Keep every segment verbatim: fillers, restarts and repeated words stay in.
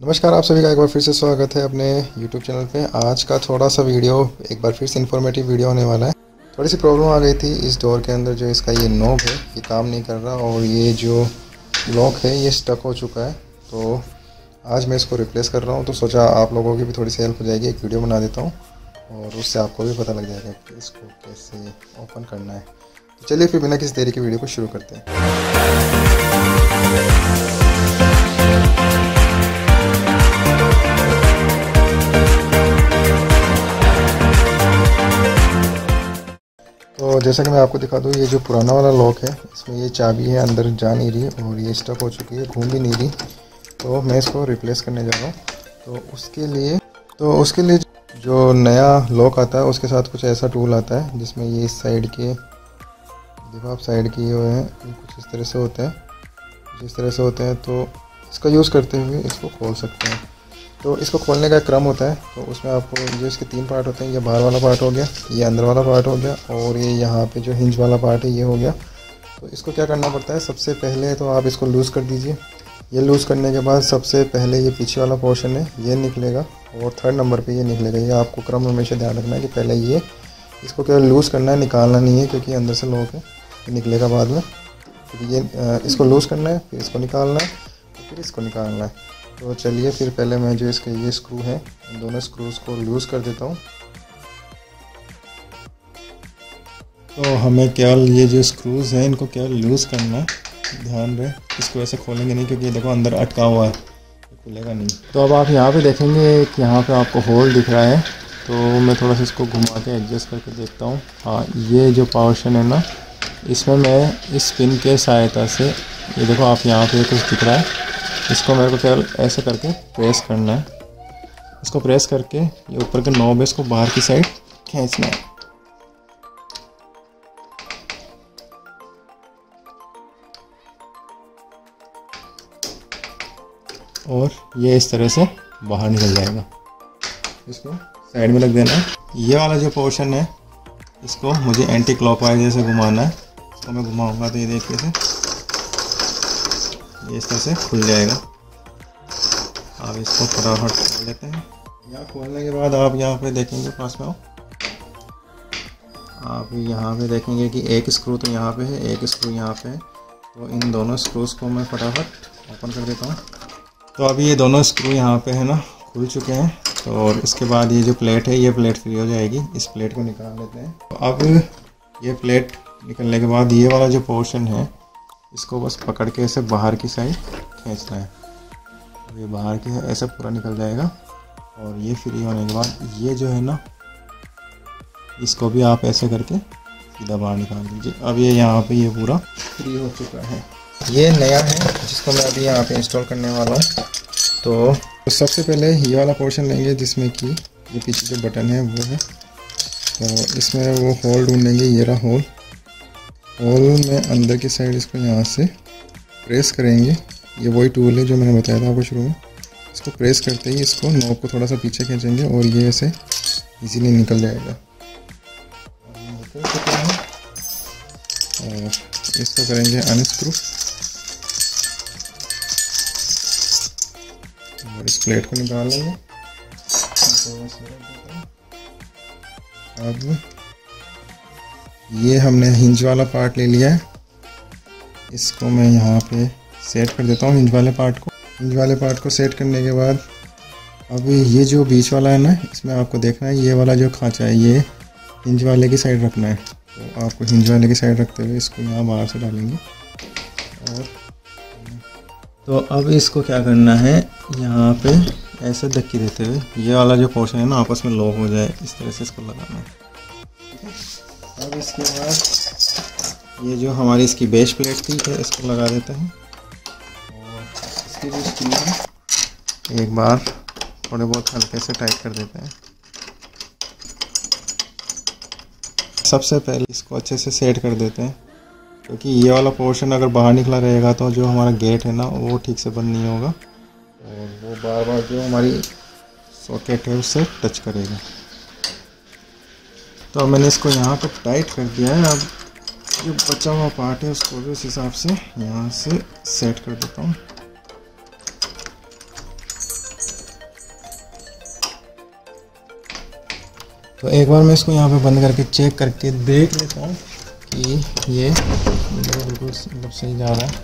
नमस्कार, आप सभी का एक बार फिर से स्वागत है अपने यूट्यूब चैनल पे। आज का थोड़ा सा वीडियो एक बार फिर से इन्फॉर्मेटिव वीडियो होने वाला है। थोड़ी सी प्रॉब्लम आ गई थी इस डोर के अंदर, जो इसका ये नॉब है ये काम नहीं कर रहा और ये जो लॉक है ये स्टक हो चुका है। तो आज मैं इसको रिप्लेस कर रहा हूँ, तो सोचा आप लोगों की भी थोड़ी सी हेल्प हो जाएगी। एक वीडियो बना देता हूँ और उससे आपको भी पता लग जाएगा कि इसको कैसे ओपन करना है। तो चलिए फिर बिना किसी देरी की वीडियो को शुरू करते हैं। तो जैसा कि मैं आपको दिखा दूँ, ये जो पुराना वाला लॉक है इसमें ये चाबी है अंदर जा नहीं रही और ये स्टक हो चुकी है, घूम भी नहीं रही। तो मैं इसको रिप्लेस करने जा रहा हूँ। तो उसके लिए तो उसके लिए जो नया लॉक आता है उसके साथ कुछ ऐसा टूल आता है जिसमें ये इस साइड के, देखो आप साइड किए हुए हैं, ये कुछ इस तरह से होते हैं, कुछ इस तरह से होते हैं। तो इसका यूज़ करते हुए इसको खोल सकते हैं। तो इसको खोलने का क्रम होता है, तो उसमें आपको जो इसके तीन पार्ट होते हैं, ये बाहर वाला पार्ट हो गया, ये अंदर वाला पार्ट हो गया और ये यहाँ पे जो हिंज वाला पार्ट है ये हो गया। तो इसको क्या करना पड़ता है, सबसे पहले तो आप इसको लूज़ कर दीजिए। ये लूज़ करने के बाद सबसे पहले ये पीछे वाला पोर्शन है ये निकलेगा और थर्ड नंबर पे ये निकलेगा। ये आपको क्रम हमेशा ध्यान रखना है कि पहले ये इसको केवल लूज़ करना है, निकालना नहीं है, क्योंकि अंदर से लॉक है, ये निकलेगा बाद में। फिर ये इसको लूज़ करना है, फिर इसको निकालना है, फिर इसको निकालना है। तो चलिए फिर पहले मैं जो इसके ये स्क्रू है इन दोनों स्क्रूज़ को लूज़ कर देता हूँ। तो हमें केवल ये जो स्क्रूज़ हैं इनको केवल लूज़ करना है, ध्यान रहे। इसको ऐसे खोलेंगे नहीं क्योंकि देखो अंदर अटका हुआ है, खुलेगा नहीं। तो अब आप यहाँ पे देखेंगे कि यहाँ पे आपको होल दिख रहा है। तो मैं थोड़ा सा इसको घुमा के एडजस्ट करके देखता हूँ। हाँ, ये जो पोर्शन है ना, इसमें मैं इस पिन के सहायता से, ये देखो आप यहाँ पे कुछ दिख रहा है, इसको मेरे को केवल ऐसे करके प्रेस करना है। इसको प्रेस करके ये ऊपर के नॉब है इसको बाहर की साइड खींचना है। और ये इस तरह से बाहर निकल जाएगा। इसको साइड में रख देना है। ये वाला जो पोर्शन है इसको मुझे एंटी क्लॉकवाइज जैसे घुमाना है। इसको मैं घुमाऊंगा तो ये देखिए से ये इस तरह से खुल जाएगा। आप इसको फटाफट खोल लेते हैं। यहाँ खोलने के बाद आप यहाँ पे देखेंगे, पास में आओ, आप यहाँ पे देखेंगे कि एक स्क्रू तो यहाँ पे है, एक स्क्रू यहाँ पे है। तो इन दोनों स्क्रूज़ को मैं फटाफट ओपन कर देता हूँ। तो अभी ये दोनों स्क्रू यहाँ पे है ना, खुल चुके हैं। तो और इसके बाद ये जो प्लेट है ये प्लेट फ्री हो जाएगी। इस प्लेट को निकाल लेते हैं। तो अब ये प्लेट निकलने के बाद ये वाला जो पोर्शन है इसको बस पकड़ के ऐसे बाहर की साइड खींचना है। अब ये बाहर के ऐसे पूरा निकल जाएगा। और ये फ्री होने के बाद ये जो है ना, इसको भी आप ऐसे करके सीधा बाहर निकाल दीजिए। अब ये यहाँ पे ये पूरा फ्री हो चुका है। ये नया है जिसको मैं अभी यहाँ पे इंस्टॉल करने वाला हूँ। तो, तो सबसे पहले ये वाला पोर्शन लेंगे जिसमें कि ये पीछे जो बटन है वो है। तो इसमें वो होल ढूंढेंगे, ये रहा होल। होल में अंदर की साइड इसको यहाँ से प्रेस करेंगे। ये वही टूल है जो मैंने बताया था आपको शुरू में। इसको प्रेस करते ही इसको नॉब को थोड़ा सा पीछे खींचेंगे और ये ऐसे इजीली निकल जाएगा। और इसको करेंगे अनस्क्रू और इस प्लेट को निकाल लेंगे। अब ये हमने हिंज वाला पार्ट ले लिया है, इसको मैं यहाँ पे सेट कर देता हूँ। हिंज वाले पार्ट को हिंज वाले पार्ट को सेट करने के बाद अब ये जो बीच वाला है ना, इसमें आपको देखना है ये वाला जो खांचा है ये हिंज वाले की साइड रखना है। तो आपको हिंज वाले की साइड रखते हुए इसको यहाँ बाहर से डालेंगे। और तो अब इसको क्या करना है, यहाँ पे ऐसे धक्की देते हुए ये वाला जो पोर्शन है ना आपस में लॉक हो जाए, इस तरह से इसको लगाना है। ठीक है। अब इसके बाद ये जो हमारी इसकी बेस प्लेट थी है इसको लगा देते हैं। और इसकी जो स्क्रू है एक बार थोड़े बहुत हल्के से टाइट कर देते हैं। सबसे पहले इसको अच्छे से सेट कर देते हैं, क्योंकि ये वाला पोर्शन अगर बाहर निकला रहेगा तो जो हमारा गेट है ना वो ठीक से बंद नहीं होगा और वो बार बार जो हमारी सॉकेट है उससे टच करेगा। तो मैंने इसको यहाँ पर टाइट कर दिया है। अब जो बचा हुआ पार्ट है उसको भी उस हिसाब से यहाँ से सेट कर देता हूँ। तो एक बार मैं इसको यहाँ पे बंद करके चेक करके देख लेता हूँ कि ये बिल्कुल मतलब सही जा रहा है।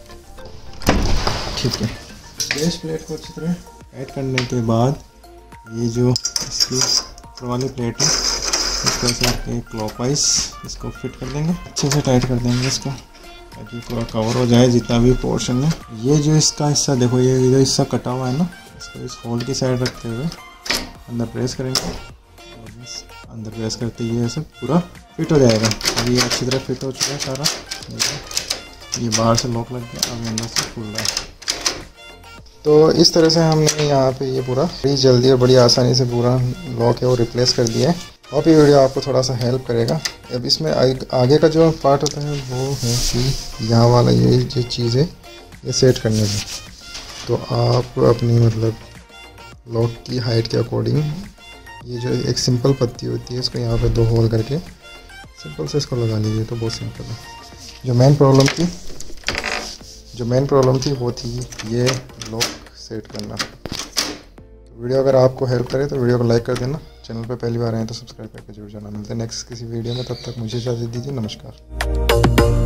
ठीक है, बेस प्लेट को अच्छी तरह टाइट करने के बाद ये जो इसकी ऊपर वाली प्लेट है इसको ऐसे करके क्लॉकवाइज इसको फिट कर देंगे, अच्छे से टाइट कर देंगे इसको ताकि पूरा कवर हो जाए जितना भी पोर्शन है। ये जो इसका हिस्सा देखो, ये जो हिस्सा कटा हुआ है ना, इसको इस होल की साइड रखते हुए अंदर प्रेस करेंगे और बस अंदर प्रेस करते ये सब पूरा फिट हो जाएगा। अभी ये अच्छी तरह फिट हो चुका है सारा, ये बाहर से लॉक लग गया, अभी अंदर से खुल रहा है। तो इस तरह से हमने यहाँ पे ये पूरा बड़ी जल्दी और बड़ी आसानी से पूरा लॉक है वो रिप्लेस कर दिया है। और ये वीडियो आपको थोड़ा सा हेल्प करेगा। अब इसमें आगे का जो पार्ट होता है वो है कि यहाँ वाला ये जो चीज़ है ये सेट करने में, तो आप अपनी मतलब लॉक की हाइट के अकॉर्डिंग ये जो एक सिंपल पत्ती होती है इसको यहाँ पे दो होल करके सिंपल से इसको लगा लीजिए, तो बहुत सिंपल है। जो मेन प्रॉब्लम थी जो मेन प्रॉब्लम थी वो थी ये लॉक सेट करना। तो वीडियो अगर आपको हेल्प करे तो वीडियो को लाइक कर देना, चैनल पे पहली बार आए तो सब्सक्राइब करके जुड़ जाना। मिलते हैं नेक्स्ट किसी वीडियो में, तब तक मुझे इजाज़त दीजिए, नमस्कार।